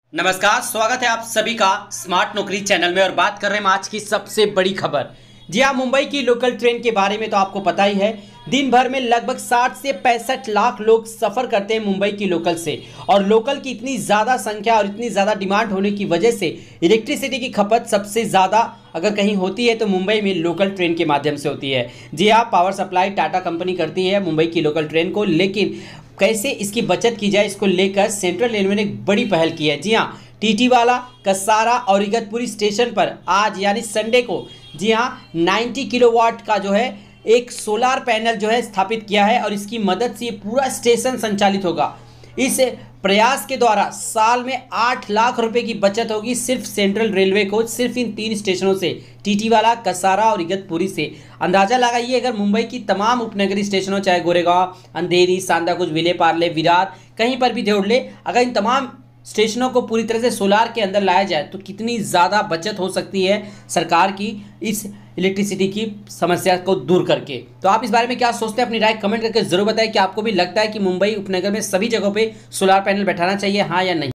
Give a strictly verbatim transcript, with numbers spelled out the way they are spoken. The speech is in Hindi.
नमस्कार, स्वागत है आप सभी का स्मार्ट नौकरी चैनल में। और बात कर रहे हैं आज की सबसे बड़ी खबर। जी हाँ, मुंबई की लोकल ट्रेन के बारे में तो आपको पता ही है। दिन भर में लगभग साठ से पैंसठ लाख लोग सफर करते हैं मुंबई की लोकल से। और लोकल की इतनी ज़्यादा संख्या और इतनी ज़्यादा डिमांड होने की वजह से इलेक्ट्रिसिटी की खपत सबसे ज़्यादा अगर कहीं होती है तो मुंबई में लोकल ट्रेन के माध्यम से होती है। जी हाँ, पावर सप्लाई टाटा कंपनी करती है मुंबई की लोकल ट्रेन को। लेकिन कैसे इसकी बचत की जाए, इसको लेकर सेंट्रल रेलवे ने एक बड़ी पहल की है। जी हाँ, टीटीवाला, कसारा और इगतपुरी स्टेशन पर आज यानी संडे को जी हाँ नब्बे किलोवाट का जो है एक सोलार पैनल जो है स्थापित किया है। और इसकी मदद से ये पूरा स्टेशन संचालित होगा। इस प्रयास के द्वारा साल में आठ लाख रुपए की बचत होगी सिर्फ सेंट्रल रेलवे को, सिर्फ इन तीन स्टेशनों से, टीटीवाला, कसारा और इगतपुरी से। अंदाजा लगाइए, अगर मुंबई की तमाम उपनगरीय स्टेशनों, चाहे गोरेगांव, अंधेरी, सांताकुछ, विले पार्ले, विरार, कहीं पर भी जोड़ ले, अगर इन तमाम स्टेशनों को पूरी तरह से सोलार के अंदर लाया जाए तो कितनी ज़्यादा बचत हो सकती है सरकार की इस इलेक्ट्रिसिटी की समस्या को दूर करके। तो आप इस बारे में क्या सोचते हैं, अपनी राय कमेंट करके जरूर बताएं कि आपको भी लगता है कि मुंबई उपनगर में सभी जगहों पे सोलार पैनल बैठाना चाहिए, हाँ या नहीं।